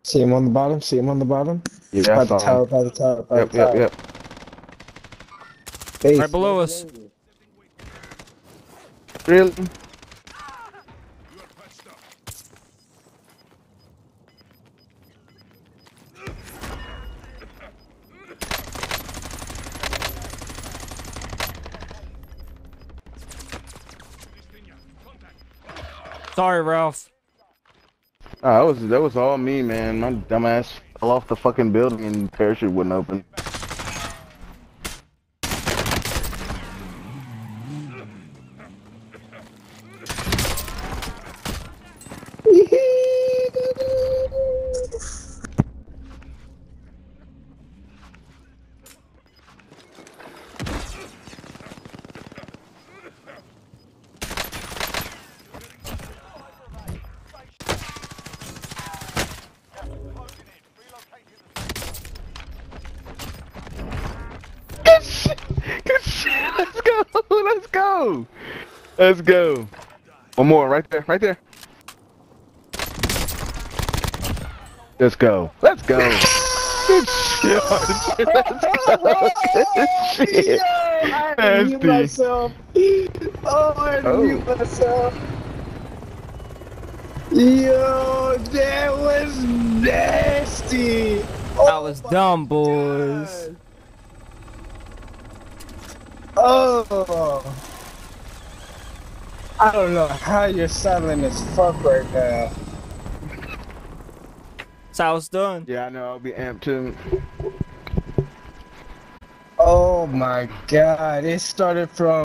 See him on the bottom. See him on the bottom. Yeah, I By the saw him. tower. By the tower. By the Yep, yep, tower. yep. Right Base. below us. Really? Sorry, Ralph. That was all me, man. My dumbass fell off the fucking building and parachute wouldn't open. Good shit! Good shit! Let's go! Let's go! Let's go! One more, right there, right there. Let's go! Let's go! Good shit! Let's go! Good shit! Yo, I had to mute Nasty. myself. Oh, I had to mute Oh. myself. Yo, that was nasty. That was dumb, boys. Oh. I don't know how you're silent as fuck right now. That's how it's done. Yeah, I know. I'll be amped too. Oh my god, it started from